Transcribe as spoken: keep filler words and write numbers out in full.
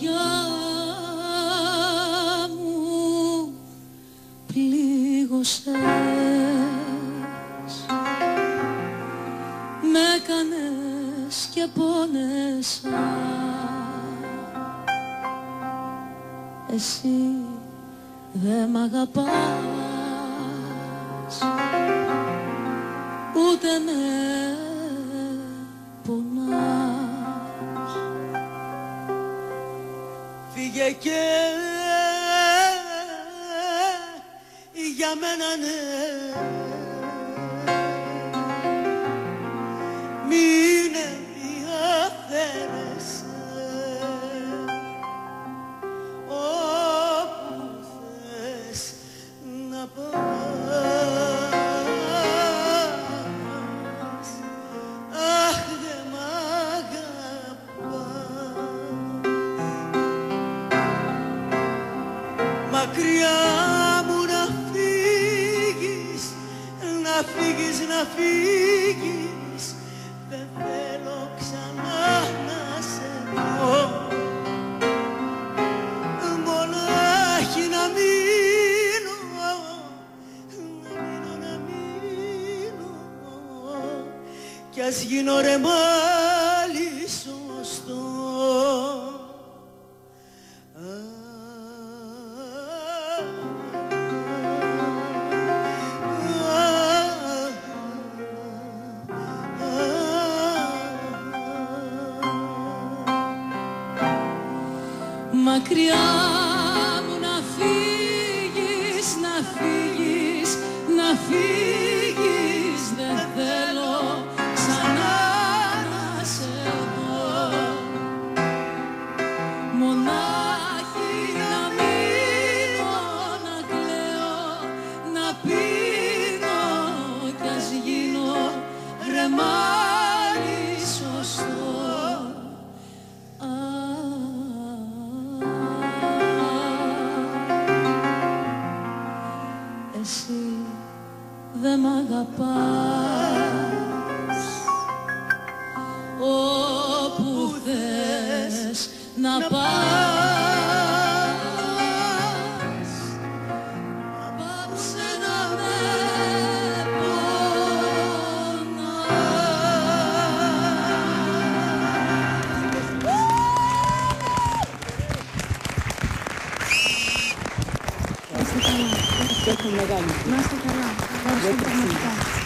καρδιά μου πλήγωσες, μ' έκανες και πόνεσα. Εσύ δε μ' αγαπάς, ούτε με πονάς. Φύγε και για μένα ναι, μείνε διαφέρεσαι όπου θες να πας. Αχ, δε μ' αγαπάς. Μακριά μου να φύγεις, να φύγεις, να φύγεις. Δεν θέλω ξανά να σε δω, μονάχη να μείνω, να μείνω, να μείνω, κι ας γίνω ρεμάλι σωστό. Μακριά μου να φύγεις, να φύγεις, να φύγεις. Δεν θέλω ξανά να σε δω, μονάχη να μείνω, να κλαίω, να πίνω κι ας γίνω ρεμάλι σωστό. Εσύ δε μ' αγαπάς, όπου θες να πας. Πάψε να με πονάς. Να είστε καλά. Να είστε καλά. Ευχαριστώ πραγματικά.